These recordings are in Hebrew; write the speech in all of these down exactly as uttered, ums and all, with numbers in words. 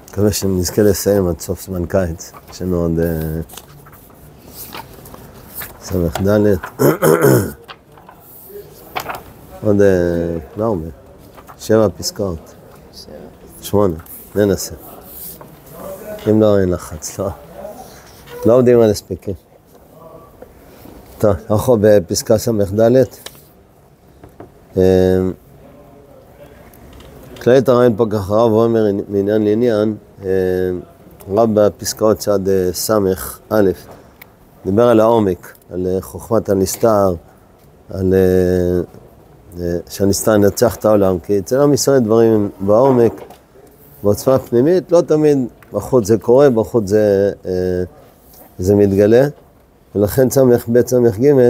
מקווה שנזכה לסיים עד סוף זמן קיץ. יש לנו עוד סמך ד' עוד, לא הרבה, שבע פסקאות. שמונה, ננסה. אם לא, אין לחץ, לא. לא עובדים על הספקים. טוב, אנחנו בפסקה סמך ד' כללית הרעיון פה ככה רב ואומר מעניין לעניין, רב בפסקאות צד סמך א', דיבר על העומק, על חוכמת הנסתר, על שהנסתר ינצח את העולם, כי אצל עם ישראל דברים בעומק, בעוצמה פנימית, לא תמיד בחוץ זה קורה, בחוץ זה, זה מתגלה, ולכן סמך ב' סמך ג',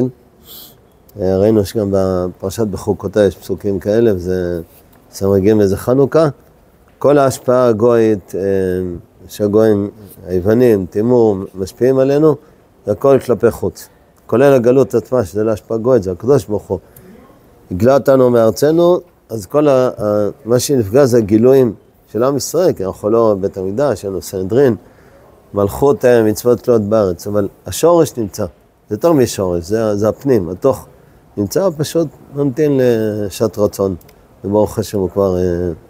ראינו שגם בפרשת בחוקותיי יש פסוקים כאלה, וזה סמך ג' זה חנוכה, כל ההשפעה הגויית, שהגויים, היוונים, תימור, משפיעים עלינו, זה הכל כלפי חוץ. כולל הגלות עצמה, שזה לא השפעה גויית, זה הקדוש ברוך הוא. הגלה אותנו מארצנו, אז כל ה, ה, מה שנפגע זה הגילויים של עם ישראל, כי אנחנו לא בית המקדש, יש לנו סנהדרין, מלכות מצוות תלויות בארץ, אבל השורש נמצא, זה יותר משורש, זה, זה הפנים, התוך נמצא, פשוט ממתין לשעת רצון, וברוך השם הוא כבר,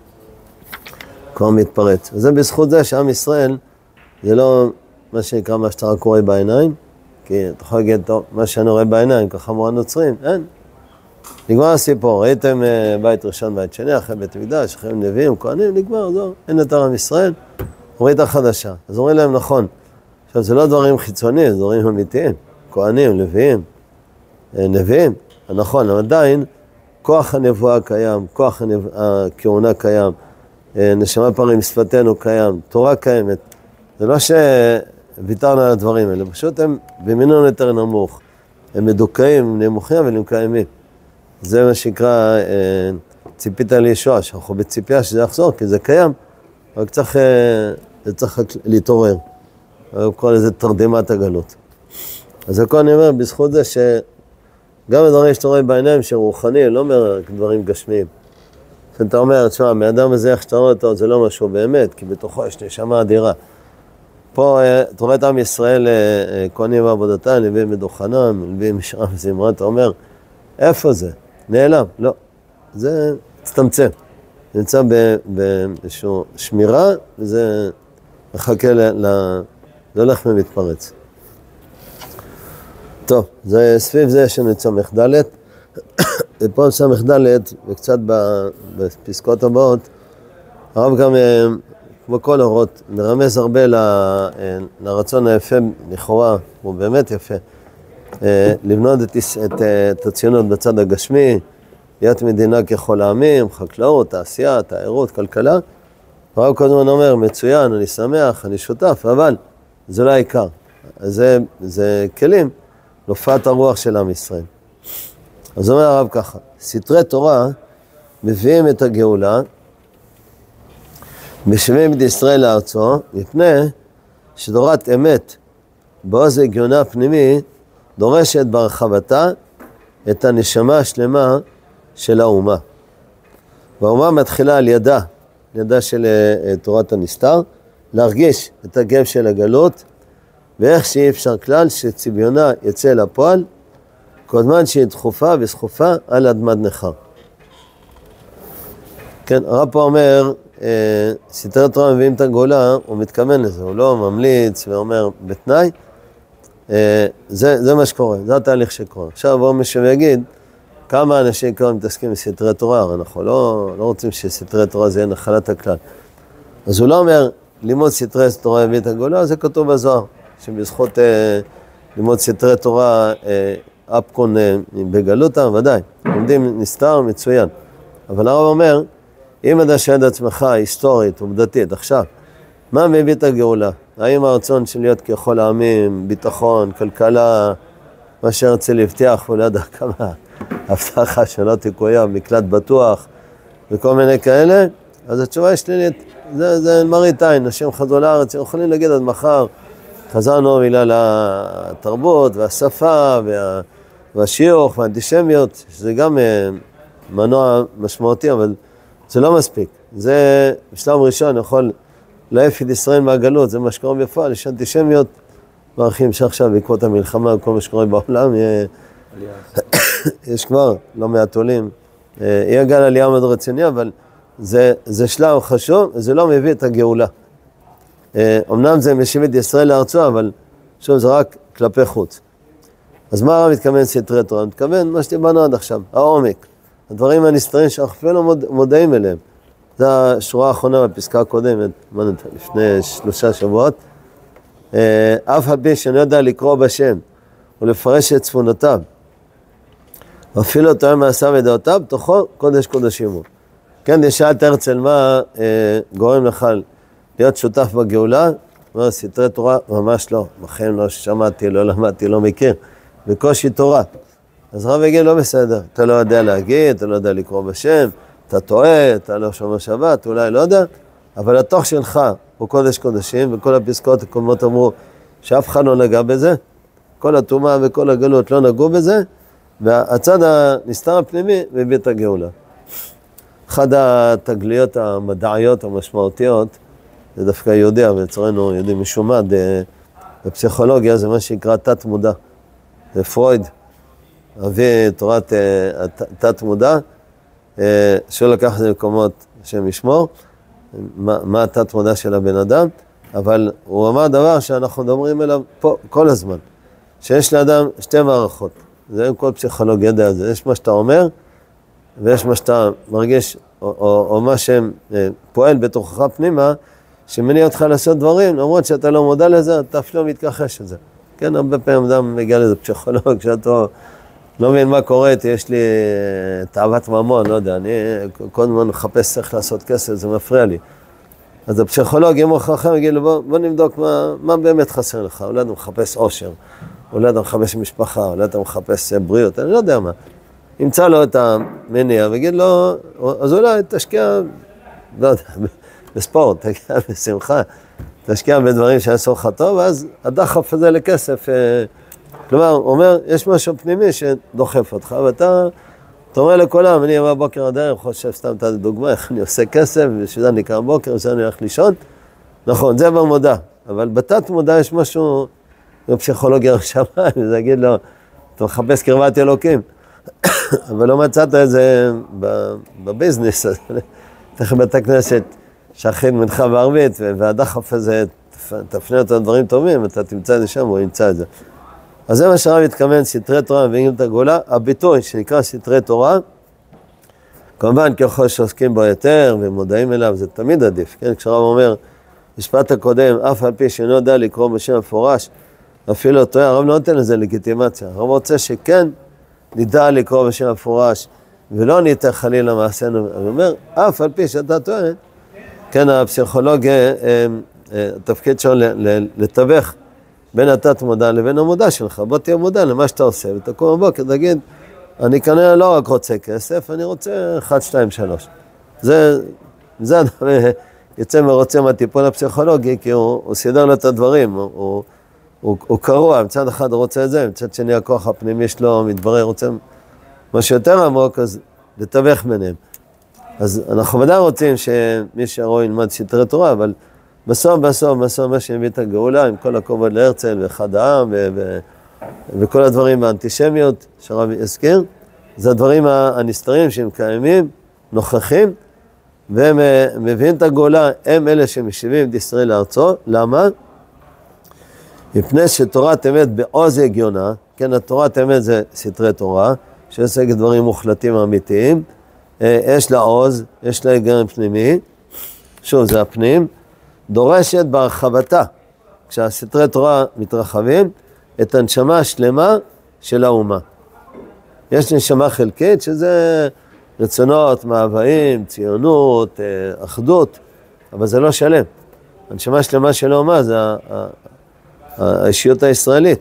כבר מתפרץ. וזה בזכות זה שעם ישראל, זה לא מה שנקרא מה שאתה רק רואה בעיניים, כי אתה יכול להגיד, טוב, מה שאני רואה בעיניים, ככה אמרו הנוצרים, אין. נגמר הסיפור, ראיתם בית ראשון, בית שני, אחרי בית המקדש, אחרי נביאים, כהנים, נגמר, זו, אין יותר עם ישראל, הוריד החדשה. אז אומרים להם, נכון, עכשיו זה לא דברים חיצוניים, זה דברים אמיתיים, כהנים, לוויים, נביאים, נכון, אבל עדיין, כוח הנבואה קיים, כוח הכהונה קיים, נשמה פרים שפתנו קיים, תורה קיימת, זה לא שוויתרנו על הדברים האלה, פשוט הם במינון יותר נמוך, הם מדוכאים, הם נמוכים, אבל הם קיימים. זה מה שנקרא ציפית לישוע, שאנחנו בציפייה שזה יחזור, כי זה קיים, אבל צריך, צריך להתעורר. הוא קורא לזה תרדמת הגלות. אז הכל אני אומר, בזכות זה שגם הדברים שאתה רואה בעיניים שרוחני, לא אומר דברים גשמיים. אתה אומר, תשמע, מאדם הזה איך שאתה רואה אותו, זה לא משהו באמת, כי בתוכו יש נשמה אדירה. פה, אתה רואה את עם ישראל, כהנים ועבודתם, נביאים מדוכנם, נביאים משרה וזמרה, אתה אומר, איפה זה? נעלם. לא. זה הצטמצם. זה נמצא באיזושהי שמירה, וזה מחכה ל... זה הולך ומתפרץ. טוב, זה סביב זה שנמצא מחדלת. ופה נמצא מחדלת, וקצת בפסקאות הבאות, הרב גם, כמו כל אורות, מרמז הרבה ל... לרצון היפה, לכאורה, הוא באמת יפה, לבנות את, את, את הציונות בצד הגשמי, להיות מדינה ככל העמים, חקלאות, תעשייה, תיירות, כלכלה. הרב כל הזמן אומר, מצוין, אני שמח, אני שותף, אבל זה לא העיקר. זה, זה כלים להופעת הרוח של עם ישראל. אז אומר הרב ככה, סתרי תורה מביאים את הגאולה, משווים את ישראל לארצו, מפני שתורת אמת, בעוז הגיונה הפנימי, דורשת בהרחבתה את הנשמה השלמה של האומה. והאומה מתחילה על ידה, על ידה של תורת הנסתר, להרגיש את הגב של הגלות, ואיך שאי אפשר כלל שצביונה יצא לפועל, כל זמן שהיא דחופה וסחופה על אדמת נכר. כן, הרב פה אומר, סתרי תורה מביאים את הגאולה, הוא מתכוון לזה, הוא לא ממליץ ואומר בתנאי, זה, זה מה שקורה, זה התהליך שקורה. עכשיו בואו מישהו ויגיד, כמה אנשים כבר מתעסקים בסתרי תורה, הרי אנחנו לא, לא רוצים שסתרי תורה זה יהיה נחלת הכלל. אז הוא לא אומר, לימוד סתרי תורה הביא את הגאולה, זה כתוב בזוהר, שבזכות אה, לימוד סתרי תורה, אה, אפקון אה, בגלותה, ודאי, לומדים נסתר, מצוין. אבל הרב אומר, אם אתה שואל את עצמך, היסטורית, עובדתית, עכשיו, מה מביא את הגאולה? האם הרצון של להיות ככל העמים, ביטחון, כלכלה, מה שהרצל הבטיח, הוא לא יודע כמה הבטחה שלא תקויה, מקלט בטוח, וכל מיני כאלה, אז התשובה היא שלילית, זה, זה מראית עין, אנשים חזרו לארץ, הם יכולים להגיד עד מחר, חזרנו בגלל התרבות והשפה וה, והשיוך והאנטישמיות, שזה גם מנוע משמעותי, אבל זה לא מספיק. זה בשלב ראשון יכול להעיף את ישראל מהגלות, זה מה שקורה בפועל, יש אנטישמיות, מערכים שעכשיו בעקבות המלחמה, כל מה שקורה בעולם, יש כבר לא מעט עולים, יהיה גל עלייה מאוד רציני, אבל זה, זה שלב חשוב, זה לא מביא את הגאולה. אמנם זה משיב את ישראל לארצו, אבל שוב זה רק כלפי חוץ. אז מה הרב מתכוון סתרי תורה? מתכוון מה שדיברנו עד עכשיו, העומק, הדברים הנסתרים שאנחנו אפילו מוד, מודעים אליהם. זו השורה האחרונה בפסקה הקודמת, לפני שלושה שבועות. אף על פי שאני יודע לקרוא בשם ולפרש את צפונותיו, ואפילו תואר מעשיו ודעותיו, תוכו קודש קודשים הוא. כן, שאלת הרצל, מה אה, גורם לך להיות שותף בגאולה? אומר, סתרי תורה, ממש לא. בחיים לא שמעתי, לא למדתי, לא מכיר. בקושי תורה. אז הרב יגיד, לא בסדר. אתה לא יודע להגיד, אתה לא יודע לקרוא בשם, אתה טועה, אתה לא שומר שבת, אולי לא יודע. אבל התוך שלך הוא קודש קודשים, וכל הפסקאות הקודמות אמרו שאף אחד לא נגע בזה. כל הטומאה וכל הגלות לא נגעו בזה. והצד הנסתר הפנימי מביא את הגאולה. אחד התגליות המדעיות המשמעותיות, זה דווקא יהודי, אבל אצלנו יהודי משומד, בפסיכולוגיה זה מה שנקרא תת מודע. זה פרויד, אבי תורת תת מודע, שלא לקח את זה במקומות שהם ישמור, מה, מה התת מודע של הבן אדם, אבל הוא אמר דבר שאנחנו מדברים אליו פה כל הזמן, שיש לאדם שתי מערכות. זה כל פסיכולוג ידע זה, יש מה שאתה אומר, ויש מה שאתה מרגיש, או, או, או מה שפועל בתוכך פנימה, שמניע אותך לעשות דברים, למרות שאתה לא מודע לזה, אתה אפילו מתכחש לזה. כן, הרבה פעמים אדם מגיע לזה פסיכולוג, שאתה לא מבין מה קורה, יש לי תאוות ממון, לא יודע, אני כל הזמן מחפש איך לעשות כסף, זה מפריע לי. אז הפסיכולוג, אם הוא חכם, יגיד לו, בוא, בוא נבדוק מה, מה באמת חסר לך, אולי אתה מחפש אושר, אולי אתה מחפש משפחה, אולי אתה מחפש בריאות, אני לא יודע מה. ימצא לו את המניע ויגיד לו, אז אולי תשקיע, לא יודע, בספורט, תשקיע בשמחה, תשקיע בדברים שיעשו לך טוב, ואז הדחף הזה לכסף, כלומר, הוא אומר, יש משהו פנימי שדוחף אותך, ואתה אומר לכולם, אני אבא בוקר עד הערב, חושב סתם את הדוגמה, איך אני עושה כסף, ושזה אני קם בוקר, ושזה אני הולך לישון, נכון, זה במודע, אבל בתת מודע יש משהו, בפסיכולוגיה רשמיים, זה יגיד לו, אתה מחפש קרבת אלוקים, אבל לא מצאת את זה בביזנס, תכף בית הכנסת שכן מנחה בערבית, והדחף הזה, תפנה אותו דברים טובים, אתה תמצא את זה שם, הוא ימצא את זה. אז זה מה שהרב התכוון, סתרי תורה מביאים את הגאולה, הביטוי שנקרא סתרי תורה, כמובן ככל שעוסקים בו יותר ומודעים אליו, זה תמיד עדיף, כן? כשהרב אומר, משפט הקודם, אף על פי שאינו יודע לקרוא בשם המפורש, אפילו אותו, הרב לא נותן לזה לגיטימציה, הרב רוצה שכן נדע לקרוא בשם המפורש, ולא ניתן חלילה מעשינו, הוא אומר, אף על פי שאתה טוען, כן, הפסיכולוגיה, התפקיד שלו לתווך בין התת מודע לבין המודע שלך, בוא תהיה מודע למה שאתה עושה, ותקום בבוקר, תגיד, אני כנראה לא רק רוצה כסף, אני רוצה אחד, שתיים, שלוש. זה, זה יוצא מרוצה מהטיפול הפסיכולוגי, כי הוא, הוא סידר לו את הדברים, הוא, הוא, הוא, הוא קרוע, מצד אחד הוא רוצה את זה, מצד שני הכוח הפנימי שלו מתברר, רוצה משהו יותר עמוק, אז לתווך ביניהם. אז אנחנו ודאי רוצים שמי שהרואי ילמד סתרי תורה, אבל בסוף, בסוף, בסוף, מה שהביא את הגאולה, עם כל הכובד להרצל ואחד העם, ו- ו- וכל הדברים האנטישמיות שהרב הזכיר, זה הדברים הנסתרים שהם קיימים, נוכחים, והם מביאים את הגאולה, הם אלה שמשיבים את ישראל לארצו. למה? מפני שתורת אמת בעוז הגיונה, כן, התורת אמת זה סתרי תורה, שעוסקת דברים מוחלטים אמיתיים, יש לה עוז, יש לה היגיון פנימי, שוב זה הפנים, דורשת בהרחבתה, כשהסתרי תורה מתרחבים, את הנשמה השלמה של האומה. יש נשמה חלקית שזה רצונות, מאוויים, ציונות, אחדות, אבל זה לא שלם. הנשמה השלמה של האומה זה האישיות הישראלית.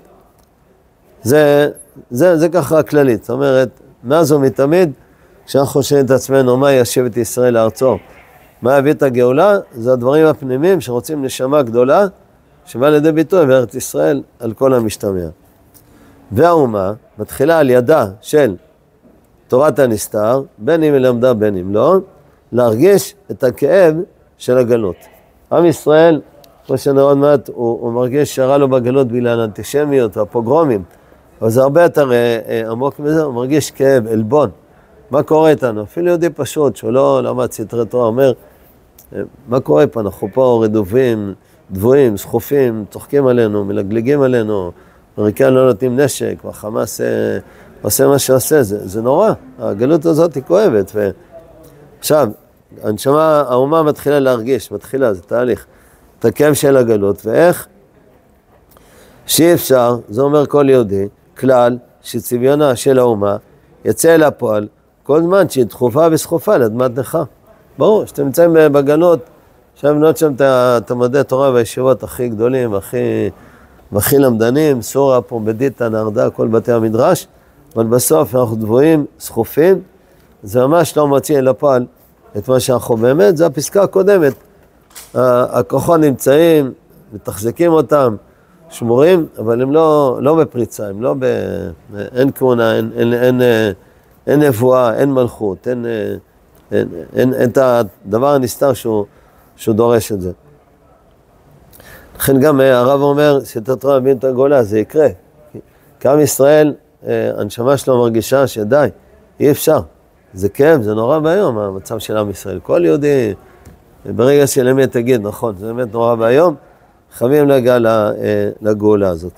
זה, זה, זה ככה הכללית. זאת אומרת, מאז ומתמיד, כשאנחנו חושבים את עצמנו, מה ישיב את ישראל לארצו? מה יביא את הגאולה? זה הדברים הפנימיים שרוצים נשמה גדולה, שבא לידי ביטוי בארץ ישראל על כל המשתמע. והאומה מתחילה על ידה של תורת הנסתר, בין אם היא למדה בין אם לא, להרגיש את הכאב של הגלות. עם ישראל, כמו שנראה עוד מעט, הוא, הוא מרגיש שהרע לו בגלות בגלל האנטישמיות והפוגרומים, אבל זה הרבה יותר אה, אה, עמוק מזה, הוא מרגיש כאב, אלבון. מה קורה איתנו? אפילו יהודי פשוט, שהוא לא למד סתרי תורה, אומר, אה, מה קורה פה? אנחנו פה רדובים, דבויים, סחופים, צוחקים עלינו, מלגלגים עלינו, אמריקאים לא נותנים נשק, והחמאס אה, עושה מה שעושה, זה, זה נורא. הגלות הזאת היא כואבת. ו... עכשיו, הנשמה, האומה מתחילה להרגיש, מתחילה, זה תהליך, את הכאב של הגלות, ואיך? שאי אפשר, זה אומר כל יהודי, כלל שצביונה של האומה יצא אל הפועל, כל זמן שהיא דחופה וסחופה לאדמת נכה. ברור, שאתם נמצאים בגלות, עכשיו בנות שם את המדעי תורה והישיבות הכי גדולים, הכי, הכי למדנים, סורה, פומבדיטה, נרדה, כל בתי המדרש, אבל בסוף אנחנו דבויים, סחופים, זה ממש לא מוציא אל הפועל את מה שאנחנו באמת, זה הפסקה הקודמת. הכוחות נמצאים, מתחזקים אותם, שמורים, אבל הם לא, לא בפריצה, הם לא ב... אין כהונה, אין, אין, אין, אין נבואה, אין מלכות, אין, אין, אין, אין, אין את הדבר הנסתר שהוא, שהוא דורש את זה. לכן גם הרב אומר, שתתראה בין את הגולה, זה יקרה. כי עם ישראל, הנשמה שלו מרגישה שדי, אי אפשר. זה כאב, זה נורא ביום, המצב של עם ישראל. כל יהודי, ברגע של אמת תגיד, נכון, זה באמת נורא ביום, חייבים להגיע לגאולה הזאת.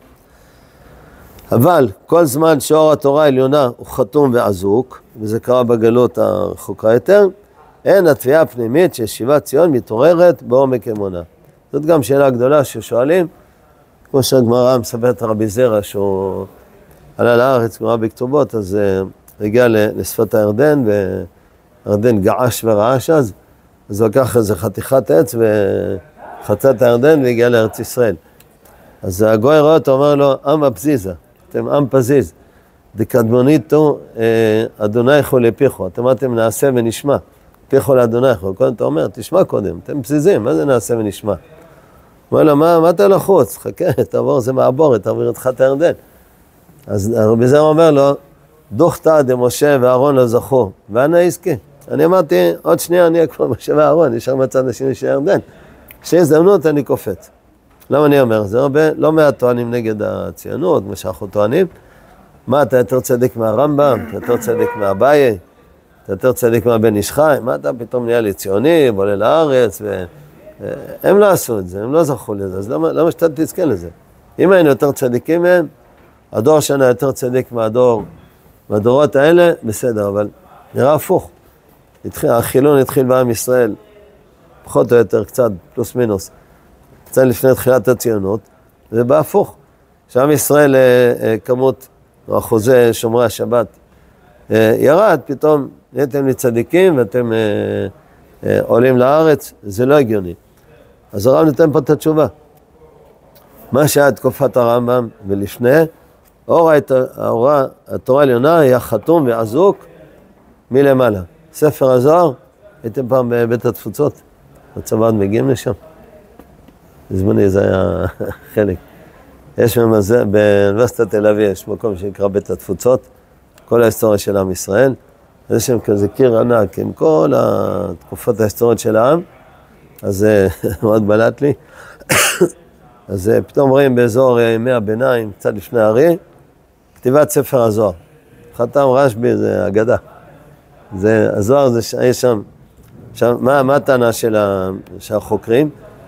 אבל כל זמן שאור התורה העליונה הוא חתום ועזוק, וזה קרה בגלות הרחוקה יותר, אין התביעה הפנימית ששיבת ציון מתעוררת בעומק אמונה. זאת גם שאלה גדולה ששואלים, כמו שהגמרא מספרת רבי זרע, שהוא עלה לארץ, גמרא בכתובות, אז הגיע לשפת הירדן, והירדן געש ורעש אז, אז הוא לקח איזה חתיכת עץ וחצה את הירדן והגיע לארץ ישראל. אז הגוי רואה אותו, אומר לו, עם הפזיזה, אתם עם פזיז, דקדמוניתו אדוני חו לפיחו, אתם אמרתם נעשה ונשמע, פיחו לאדוני חו, קודם אתה אומר, תשמע קודם, אתם פזיזים, מה זה נעשה ונשמע? הוא אומר לו, מה, מה אתה לחוץ? חכה, תעבור, זה מעבור, תעביר את חת הירדן. אז רבי זרע אומר לו, דוכתא דמשה ואהרון לא זכו, ואנא יזכה. אני אמרתי, עוד שנייה אני אהיה כמו משה ואהרון, נשאר מהצד השני של הירדן. כשהזדמנות אני קופץ. למה אני אומר? זה הרבה, לא מעט טוענים נגד הציונות, מה שאנחנו טוענים. מה, אתה יותר צדיק מהרמב"ם? אתה יותר צדיק מהאביי? אתה יותר צדיק מהבן איש חי? מה אתה פתאום נהיה לי ציוני, בולה לארץ? ו... הם לא עשו את זה, הם לא זכו לזה, אז למה, למה שאתה תזכה לזה? אם היינו יותר צדיקים מהם, הדור שנה יותר צדיק מהדור, מהדורות האלה, בסדר, אבל נראה הפוך. התחיל, החילון התחיל בעם ישראל, פחות או יותר, קצת, פלוס מינוס, קצת לפני תחילת הציונות, זה בא הפוך. שעם ישראל, כמות, או אחוזי שומרי השבת, ירד, פתאום נהייתם לצדיקים ואתם עולים לארץ, זה לא הגיוני. אז הרב נותן פה את התשובה. מה שהיה תקופת הרמב"ם ולפני, אור התורה העליונה היה חתום ועזוק מלמעלה. ספר הזוהר, הייתם פעם בבית התפוצות, בצבא מגיעים לשם. בזמני זה היה חלק. יש במזה, באוניברסיטת תל אביב, יש מקום שנקרא בית התפוצות, כל ההיסטוריה של עם ישראל. יש שם כזה קיר ענק עם כל התקופות ההיסטוריות של העם, אז זה מאוד בלט לי. אז פתאום רואים באזור ימי הביניים, קצת לפני הארי, כתיבת ספר הזוהר. חתם רשב"י, זה אגדה. זה, הזוהר זה שיש שם, שם מה, מה הטענה של, ה, של החוקרים?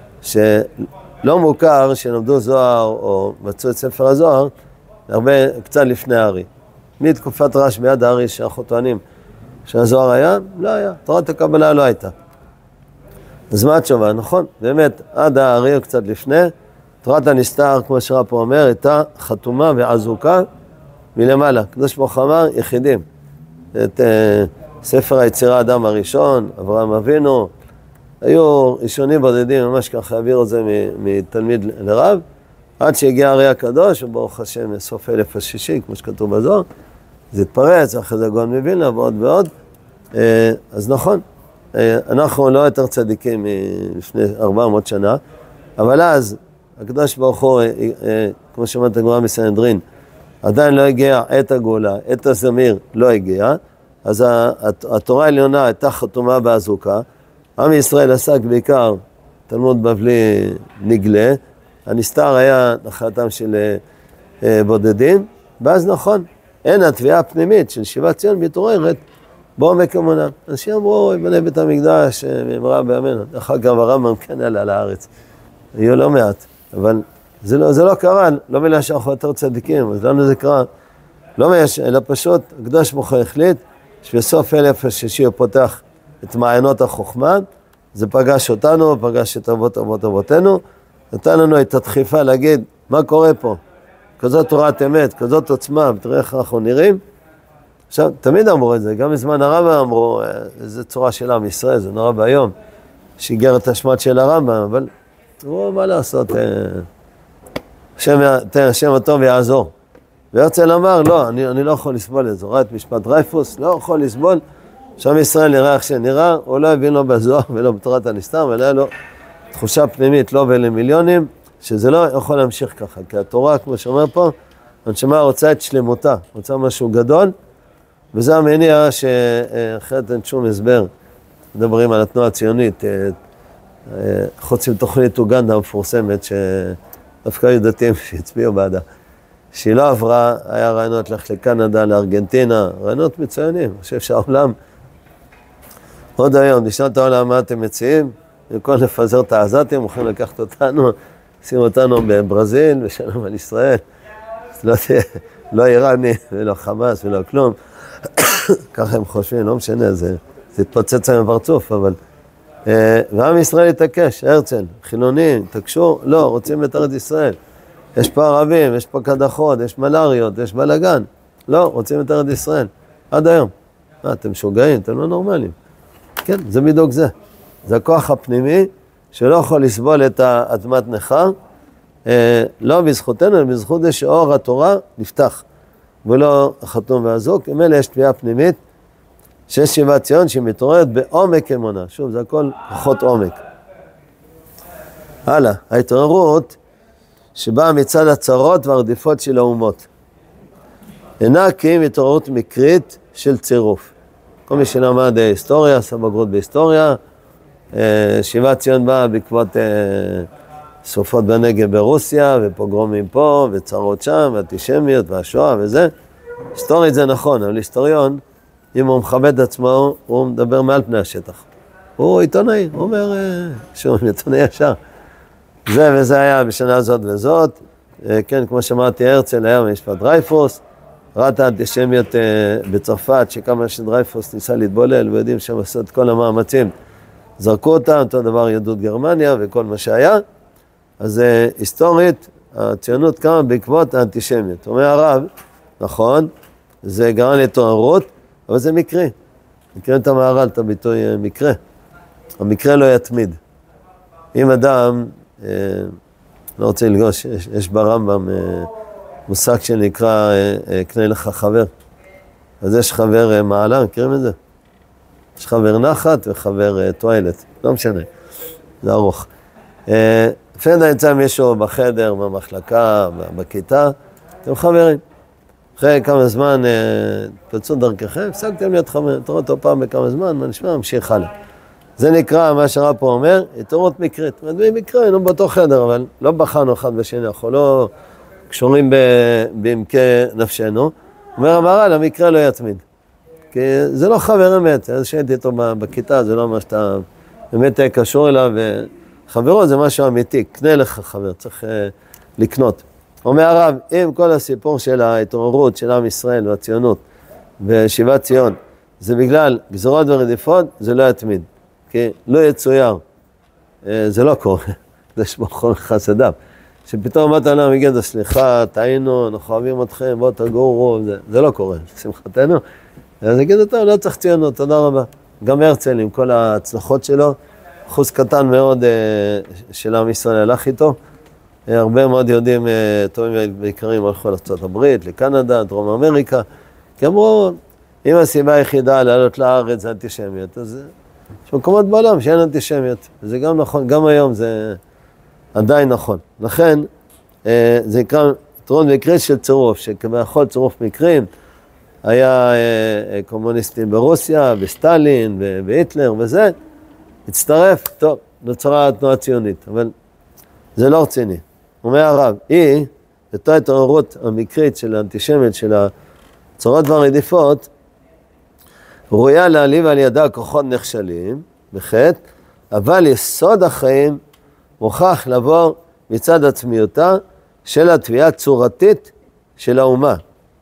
שלא מוכר שלמדו זוהר או מצאו את ספר הזוהר, הרבה, קצת לפני הארי. מתקופת רשב"י עד הארי שאנחנו טוענים שהזוהר היה, לא היה, תורת הקבלה לא הייתה. אז מה התשובה? נכון, באמת, עד הארי או קצת לפני, תורת הנסתר, כמו שרב פה אומר, הייתה חתומה ועזוקה מלמעלה. קדוש ברוך הוא אמר, יחידים. את uh, ספר היצירה האדם הראשון, אברהם אבינו, היו ראשונים בודדים, ממש ככה העבירו את זה מתלמיד לרב, עד שהגיע הארי הקדוש, וברוך השם סוף אלף השישי, כמו שכתוב בזוהר, זה התפרץ, אחרי זה גאון מווילנה ועוד ועוד. Uh, אז נכון, uh, אנחנו לא יותר צדיקים לפני ארבע מאות שנה, אבל אז, הקדוש ברוך הוא, כמו שאמרת הגמרא מסנהדרין, עדיין לא הגיע עת הגאולה, עת הזמיר לא הגיע, אז התורה העליונה הייתה חתומה באזוקה, עם ישראל עסק בעיקר תלמוד בבלי נגלה, הנסתר היה נחלתם של בודדים, ואז נכון, אין התביעה הפנימית של שיבת ציון מתעוררת בעומק אמונה. אנשים אמרו, יבנה בית המקדש במהרה בימינו, אחר כך הרמב"ם כן עלה לארץ, היו לא מעט, אבל זה לא, זה לא קרה, לא מילה שאנחנו יותר צדיקים, אז לנו זה קרה, לא מיש, אלא פשוט, הקדוש ברוך הוא החליט, שבסוף אלף השישי הוא פותח את מעיינות החוכמה, זה פגש אותנו, פגש את אבות אבות אבותינו, נתן לנו את הדחיפה להגיד, מה קורה פה? כזאת תורת אמת, כזאת עוצמה, תראה איך אנחנו נראים. עכשיו, תמיד אמרו את זה, גם בזמן הרמב"ם אמרו, איזו צורה של עם ישראל, זה נורא ביום, שיגר את השמט של הרמב"ם, אבל תראו מה לעשות, השם, השם הטוב יעזור. והרצל אמר, לא, אני, אני לא יכול לסבול את זה, ראה את משפט דרייפוס, לא יכול לסבול, שם ישראל נראה איך שנראה, הוא לא הבין לו בזוהר ולא בתורת הנסתר, אבל היה לו תחושה פנימית, לא ולמיליונים, שזה לא יכול להמשיך ככה, כי התורה, כמו שאומר פה, הנשמה רוצה את שלמותה, רוצה משהו גדול, וזה המניע שאחרת אין שום הסבר, מדברים על התנועה הציונית, חוץ מתוכנית אוגנדה המפורסמת, שדווקא היו דתיים שהצביעו בעדה, שהיא לא עברה, היה רעיונות ללכת לקנדה, לארגנטינה, רעיונות מצוינים, אני חושב שהעולם, עוד היום, נשאלת העולם מה אתם מציעים, במקום לפזר את העזתים, מוכנים לקחת אותנו, שים אותנו בברזיל, ושלום על ישראל, לא, לא איראני, ולא חמאס, ולא כלום, ככה הם חושבים, לא משנה, זה, זה התפוצץ עם פרצוף, אבל... ועם ישראל התעקש, הרצל, חילונים, תקשו, לא, רוצים את ארץ ישראל. יש פה ערבים, יש פה קדחות, יש מלאריות, יש בלגן. לא, רוצים את ארץ ישראל. עד היום. מה, אתם משוגעים, אתם לא נורמליים. כן, זה בדיוק זה. זה הכוח הפנימי שלא יכול לסבול את האדמת נחר, לא בזכותנו, אלא בזכות זה שאור התורה נפתח, ולא החתום והזוק. עם אלה יש תביעה פנימית, שיש שיבת ציון שהיא מתעוררת בעומק אמונה. שוב, זה הכל פחות עומק. הלאה, ההתעוררות שבאה מצד הצרות והרדיפות של האומות. אינה כי אם התעוררות מקרית של צירוף. כל מי שלמד היסטוריה, עשה בגרות בהיסטוריה, שיבת ציון באה בעקבות סופות בנגב ברוסיה, ופוגרומים פה, וצרות שם, ואנטישמיות, והשואה וזה. היסטורית זה נכון, אבל היסטוריון, אם הוא מכבד עצמו, הוא מדבר מעל פני השטח. הוא עיתונאי, הוא אומר שהוא עיתונאי ישר. זה וזה היה בשנה הזאת וזאת, כן, כמו שאמרתי, הרצל היה במשפט דרייפוס, ראה את האנטישמיות בצרפת, שכמה שדרייפוס ניסה להתבולל, ויודעים שהם עשו את כל המאמצים, זרקו אותם, אותו דבר יהדות גרמניה וכל מה שהיה, אז היסטורית, הציונות קמה בעקבות האנטישמיות. אומר הרב, נכון, זה גרם להתעוררות, אבל זה מקרי. מקרים את המהר"ל, את הביטוי מקרה. המקרה לא יתמיד. אם אדם, אה, לא רוצה לגוש, יש, יש ברמב"ם אה, מושג שנקרא אה, אה, קנה לך חבר. אז יש חבר אה, מעלה, מכירים את זה? יש חבר נחת וחבר אה, תועלת, לא משנה, זה ארוך. אה, לפעמים נמצא מישהו בחדר, במחלקה, בכיתה, אתם חברים. אחרי כמה זמן תפצו דרככם, הפסקתם להיות חברים, תראו אותו פעם בכמה זמן, מה נשמע, ממשיך הלאה. זה נקרא, מה שהרב פה אומר, התעוררות מקרית. מקרה, היינו באותו חדר, אבל לא בחרנו אחד בשני, אנחנו לא קשורים בעמקי נפשנו. אומר המהר"ל, המקרה לא יתמיד. כי זה לא חבר אמת, אז שהייתי איתו בכיתה, זה לא מה שאתה באמת קשור אליו, וחברו זה משהו אמיתי, קנה לך חבר, צריך לקנות. אומר הרב, אם כל הסיפור של ההתעוררות של עם ישראל והציונות ושיבת ציון, זה בגלל גזרות ורדיפות, זה לא יתמיד. כי לא יצויר, זה לא קורה, זה שבכל חסדיו. שפתאום אמרת לנו, מגד, סליחה, טעינו, אנחנו אוהבים אתכם, בואו תגורו, זה, זה לא קורה, שמחתנו. אז נגיד אותו, לא צריך ציונות, תודה רבה. גם הרצל עם כל ההצלחות שלו, אחוז קטן מאוד של עם ישראל הלך איתו. הרבה מאוד יהודים טובים ויקרים הלכו לארצות הברית, לקנדה, דרום אמריקה. כי אמרו, אם הסיבה היחידה לעלות לארץ זה אנטישמיות, אז יש מקומות בעולם שאין אנטישמיות. וזה גם נכון, גם היום זה עדיין נכון. לכן, זה נקרא יתרון מקרי של צירוף, שכביכול צירוף מקרים, היה קומוניסטים ברוסיה, בסטלין, בהיטלר וזה, הצטרף, טוב, נוצרה התנועה הציונית, אבל זה לא רציני. אומר הרב, היא, אותה התעוררות המקרית של האנטישמיות, של הצורות והרדיפות, ראויה להעליב על ידה כוחות נכשלים, בחטא, אבל יסוד החיים מוכרח לבוא מצד עצמיותה של התביעה הצורתית של האומה.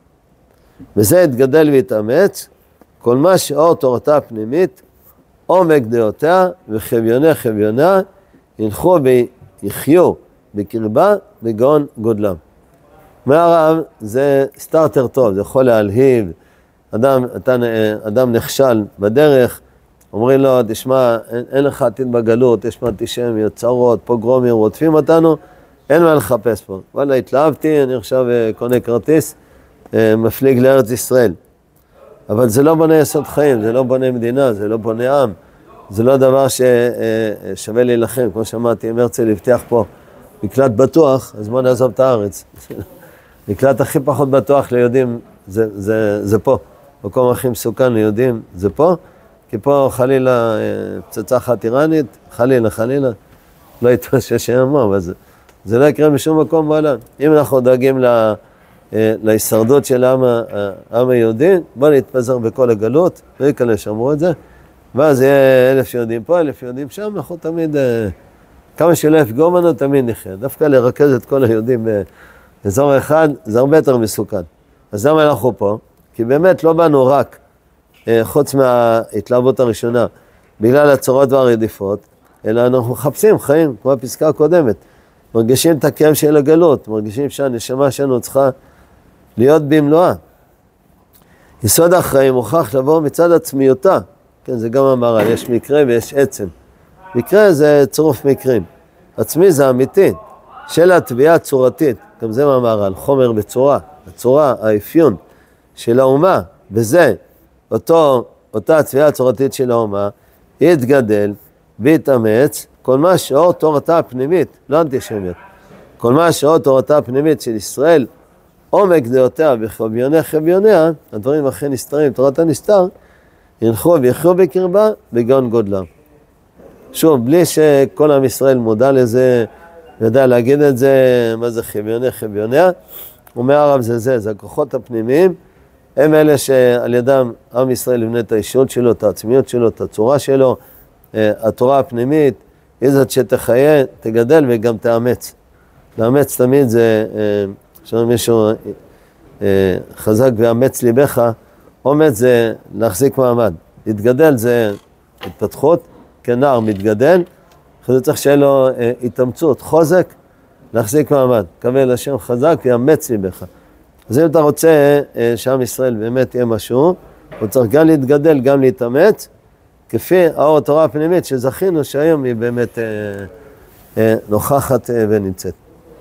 וזה יתגדל ויתאמץ, כל מה שאור תורתה הפנימית, עומק דעותיה וחביוני חביונה, ילכו ויחיו בקרבה בגאון גודלם. אומר הרב, זה סטארטר טוב, זה יכול להלהיב, אדם, אתה, אדם נכשל בדרך, אומרים לו, תשמע, אין, אין לך עתיד בגלות, יש אנטישמיות, צרות, פוגרומים, רודפים אותנו, אין מה לחפש פה. וואלה, התלהבתי, אני עכשיו קונה כרטיס, מפליג לארץ ישראל. אבל זה לא בונה יסוד חיים, זה לא בונה מדינה, זה לא בונה עם, זה לא דבר ששווה להילחם. כמו שאמרתי, אם הרצל הבטיח פה מקלט בטוח, אז בוא נעזוב את הארץ. מקלט הכי פחות בטוח ליהודים, זה, זה, זה פה. מקום הכי מסוכן ליהודים, זה פה. כי פה חלילה פצצה אחת איראנית, חלילה, חלילה, לא יתרשש שיאמר, אבל זה, זה לא יקרה משום מקום בעולם. אם אנחנו דואגים לה, להישרדות של העם, העם היהודי, בוא נתפזר בכל הגלות, ויקלה שאמרו את זה, ואז יהיה אלף יהודים פה, אלף יהודים שם, אנחנו תמיד, כמה שלא יפגעו לנו, תמיד נחיה. דווקא לרכז את כל היהודים באזור אחד, זה הרבה יותר מסוכן. אז למה אנחנו פה? כי באמת לא באנו רק, חוץ מההתלהבות הראשונה, בגלל הצורות והרדיפות, אלא אנחנו מחפשים חיים, כמו הפסקה הקודמת. מרגישים את הכאב של הגלות, מרגישים שהנשמה שלנו צריכה להיות במלואה. יסוד החיים מוכרח לבוא מצד עצמיותה. כן, זה גם אמר, יש מקרה ויש עצם. מקרה זה צירוף מקרים. עצמי זה אמיתי, של התביעה הצורתית. גם זה אמר על חומר בצורה, הצורה, האפיון של האומה, וזה, אותו, אותה התביעה הצורתית של האומה, יתגדל ויתאמץ, כל מה שאור תורתה הפנימית, לא אנטישמיות, כל מה שאור תורתה הפנימית של ישראל, עומק דעותיה וחביוני חביוניה, הדברים הכי נסתרים, תורת הנסתר, ילכו ויחיו בקרבה בגאון גודלם. שוב, בלי שכל עם ישראל מודע לזה, יודע להגיד את זה, מה זה חביוני חביוניה, אומר הרב זה זה, זה הכוחות הפנימיים, הם אלה שעל ידם עם ישראל לבנה את האישיות שלו, את העצמיות שלו, את הצורה שלו, התורה הפנימית, היא זאת שתחיה, תגדל וגם תאמץ. לאמץ תמיד זה, שאומר מישהו חזק ואמץ ליבך, אומץ זה להחזיק מעמד. להתגדל זה התפתחות, כנער מתגדל, אחרי זה צריך שיהיה לו התאמצות, חוזק, להחזיק מעמד. קבל השם חזק ויאמץ ליבך. אז אם אתה רוצה שעם ישראל באמת יהיה משהו, הוא צריך גם להתגדל, גם להתאמץ, כפי האור התורה הפנימית שזכינו שהיום היא באמת אה, אה, נוכחת אה, ונמצאת.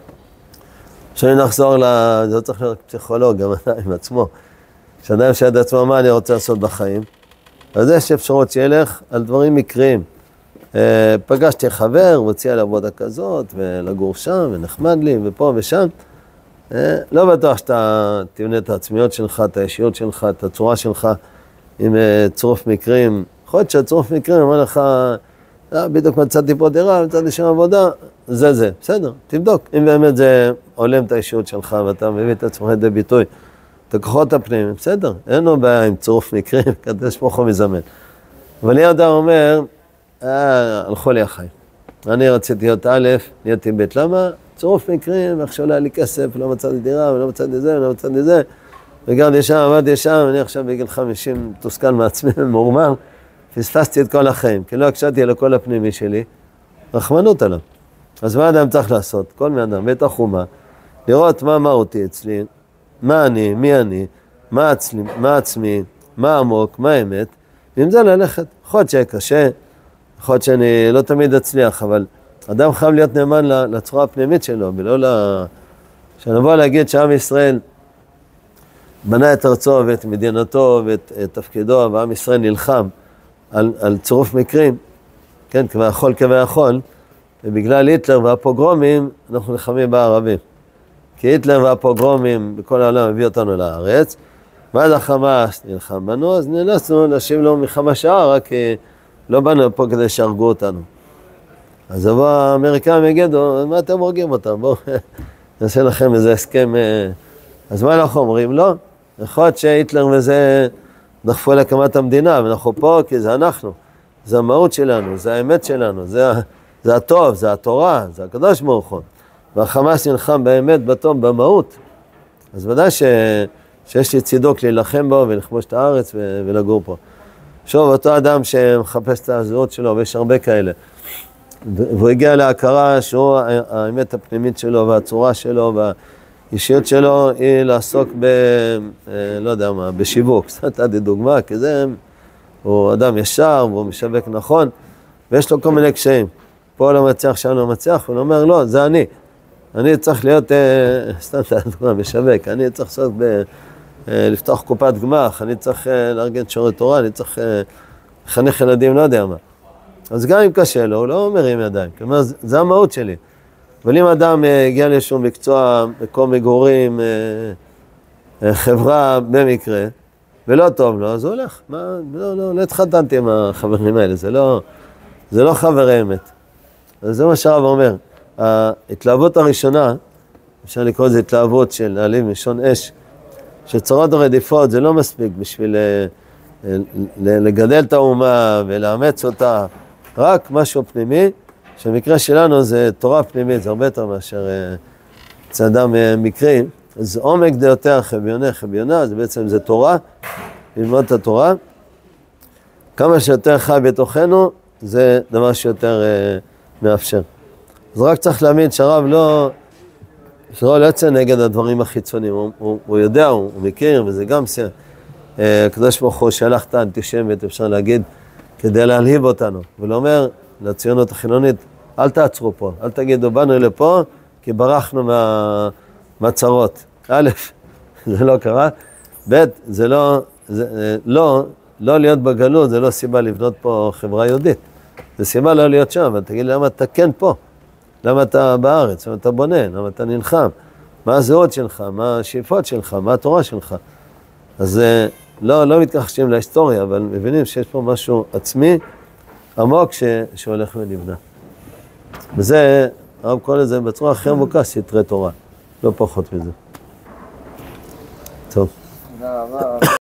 עכשיו נחזור ל... זה לא צריך להיות פסיכולוג, גם עם עצמו. כשאדם שעד עצמו מה אני רוצה לעשות בחיים, אז יש אפשרות שילך על דברים מקריים. אה, פגשתי חבר, הוא הציע לעבודה כזאת, ולגור שם, ונחמד לי, ופה ושם. אה, לא בטוח שאתה תבנה את העצמיות שלך, את האישיות שלך, את הצורה שלך, עם אה, צירוף מקרים, יכול להיות שהצירוף מקרים, אומר לך, בדיוק מצאתי פה דירה, מצאתי שם עבודה, זה זה, בסדר, תבדוק. אם באמת זה עולם את האישיות שלך, ואתה מביא את עצמך לידי ביטוי, את הכוחות הפנימיים, בסדר, אין לו בעיה עם צירוף מקרים, קדש מוחו מזמן. אבל לי אדם אומר, אה, הלכו לי החיים. אני רציתי להיות א', נהייתי ב', למה? צירוף מקרים, עכשיו לא היה לי כסף, לא מצאתי דירה, ולא מצאתי זה, ולא מצאתי זה, וגרתי שם, עבדתי שם, אני עכשיו בגיל חמישים תוסכל מעצמי, מורמר, פספסתי את כל החיים, כי לא הקשבתי על הכל הפנימי שלי, רחמנות עליו. אז מה אדם צריך לעשות? כל מי אדם, בית החומה, לראות מה מהותי אצלי, מה אני, מי אני, מה עצמי, מה, עצמי, מה עמוק, מה האמת, ועם זה ללכת. יכול להיות שיהיה קשה, יכול להיות שאני לא תמיד אצליח, אבל אדם חייב להיות נאמן לצורה הפנימית שלו, ולא ל... שנבוא להגיד שעם ישראל בנה את ארצו ואת מדינתו ואת תפקידו, ועם ישראל נלחם על, על צירוף מקרים, כן, כביכול כביכול, ובגלל היטלר והפוגרומים אנחנו נלחמים בערבים. כי היטלר והפוגרומים בכל העולם הביא אותנו לארץ, ואז החמאס נלחם בנו, אז נאלצנו להשיב לו מחמש שעה, רק לא באנו פה כדי שהרגו אותנו. אז יבוא האמריקאים יגידו, מה אתם הורגים אותם? בואו, נעשה לכם איזה הסכם. אז מה אנחנו אומרים? לא. יכול להיות שהיטלר וזה דחפו להקמת המדינה, ואנחנו פה כי זה אנחנו. זה המהות שלנו, זה האמת שלנו, זה, זה הטוב, זה התורה, זה הקדוש ברוך הוא. והחמאס נלחם באמת בטוב, במהות. אז ודאי ש, שיש לי צידוק להילחם בו ולכבוש את הארץ ו, ולגור פה. שוב, אותו אדם שמחפש את הזהות שלו, ויש הרבה כאלה, והוא הגיע להכרה שהוא, האמת הפנימית שלו והצורה שלו והאישיות שלו היא לעסוק ב, לא יודע מה, בשיווק. קצת עדי דוגמה, כי זה, הוא אדם ישר, והוא משווק נכון, ויש לו כל מיני קשיים. פה לא מצליח, שם לא מצליח, הוא אומר, לא, זה אני. אני צריך להיות, סתם דוגמה, משווק, אני צריך לעשות ב... לפתוח קופת גמח, אני צריך לארגן שיעורי תורה, אני צריך לחנך ילדים, לא יודע מה. אז גם אם קשה לו, הוא לא מרים ידיים. כלומר, זה המהות שלי. אבל אם אדם הגיע לאיזשהו מקצוע, מקום מגורים, חברה במקרה, ולא טוב לו, אז הוא הולך. מה, לא, לא, לא התחתנתי עם החברים האלה, זה לא, זה לא חברי אמת. אז זה מה שהרב אומר. ההתלהבות הראשונה, אפשר לקרוא לזה התלהבות של נעלים משון אש, שצרות ורדיפות זה לא מספיק בשביל לגדל את האומה ולאמץ אותה, רק משהו פנימי, שבמקרה שלנו זה תורה פנימית, זה הרבה יותר מאשר צעדם מקרי. אז עומק דיותר חביונה, חביונה, זה בעצם זה תורה, ללמוד את התורה. כמה שיותר חי בתוכנו, זה דבר שיותר מאפשר. אז רק צריך להאמין שהרב לא... שלא לא יוצא נגד הדברים החיצוניים, הוא, הוא, הוא יודע, הוא, הוא מכיר, וזה גם סר. הקדוש ברוך הוא שלח את האנטישמיות, אפשר להגיד, כדי להלהיב אותנו. ולא אומר לציונות החילונית, אל תעצרו פה, אל תגידו, באנו לפה, כי ברחנו מה, מהצרות. א', זה לא קרה. ב', זה לא, זה, לא, לא להיות בגלות, זה לא סיבה לבנות פה חברה יהודית. זה סיבה לא להיות שם, אבל תגיד למה אתה כן פה? למה אתה בארץ? למה אתה בונה? למה אתה נלחם? מה הזהות שלך? מה השאיפות שלך? מה התורה שלך? אז לא, לא מתכחשים להיסטוריה, אבל מבינים שיש פה משהו עצמי, עמוק, ש, שהולך ונבנה. וזה, הרב קורא לזה בצורה הכי עמוקה, סתרי תורה. לא פחות מזה. טוב. תודה רבה.